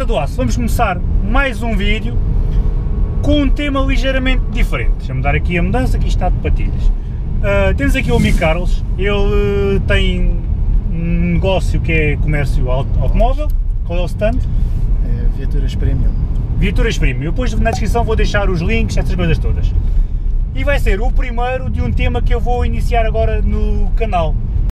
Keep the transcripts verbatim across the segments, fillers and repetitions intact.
Malta do Aço, vamos começar mais um vídeo com um tema ligeiramente diferente. Deixa-me dar aqui a mudança, aqui está de patilhas. Uh, temos aqui o amigo Carlos, ele uh, tem um negócio que é comércio auto automóvel. Qual é o stand? É Viaturas Premium. Viaturas Premium. Eu depois na descrição vou deixar os links, essas coisas todas. E vai ser o primeiro de um tema que eu vou iniciar agora no canal.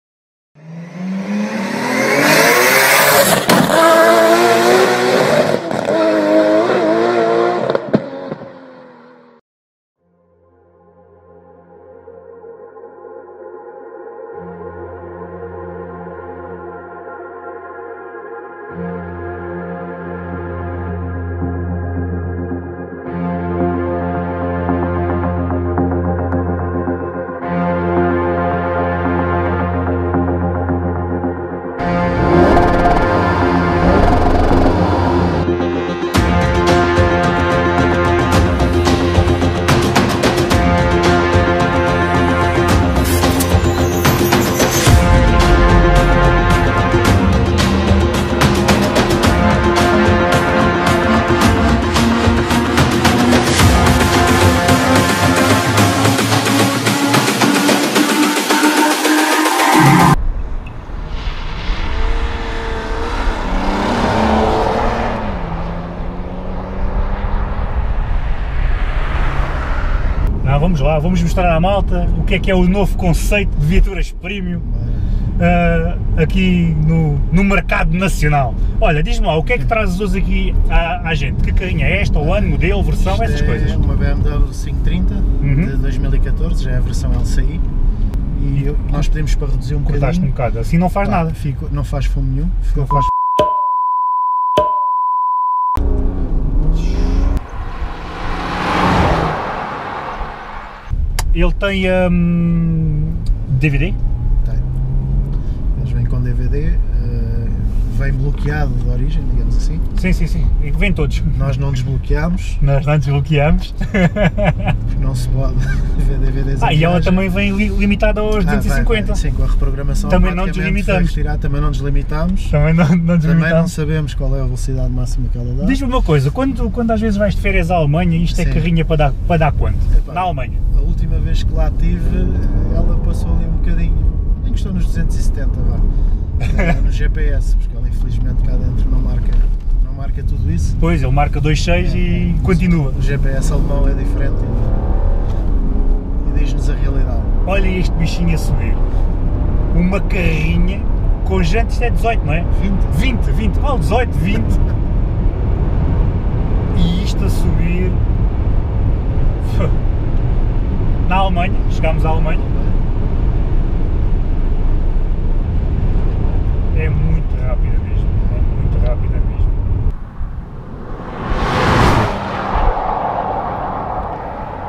Vamos lá, vamos mostrar à malta o que é que é o novo conceito de viaturas premium uh, aqui no, no mercado nacional. Olha, diz-me lá, o que é que trazes hoje aqui à, à gente? Que carrinha é esta, o ano, modelo, versão, Isto essas é coisas? Uma B M W quinhentos e trinta uhum. de dois mil e catorze, já é a versão L C I e eu, nós pedimos para reduzir um Cortaste bocadinho. um bocado, assim não faz Pá, nada. Fico, não faz fumo nenhum. Não faz... Ele tem um, D V D? Tem. Eles vêm com D V D, uh, vem bloqueado de origem, digamos assim. Sim, sim, sim. E vem todos. Nós não desbloqueamos. Nós não desbloqueamos. Porque não se pode ver D V Ds. Ah, e ela também vem li limitada aos ah, duzentos e cinquenta. Vai, vai. Sim, com a reprogramação também não deslimitamos. Retirar, também não deslimitamos. Também não, não deslimitamos. Também não sabemos qual é a velocidade máxima que ela dá. Diz-me uma coisa, quando, quando às vezes vais de férias à Alemanha, isto é Sim. carrinha para dar, para dar quanto? Epá, na Alemanha? A última vez que lá tive, ela passou ali um bocadinho, encostou nos duzentos e setenta, vá, no G P S, porque ela infelizmente cá dentro não marca, não marca tudo isso. Pois, ele marca dois ponto seis é, e é, continua. O G P S alemão é diferente e, e diz-nos a realidade. Olha este bichinho a subir, uma carrinha com jantes, é dezoito, não é? vinte. vinte, vinte, oh, dezoito, vinte. E isto a subir... Na Alemanha, chegámos à Alemanha.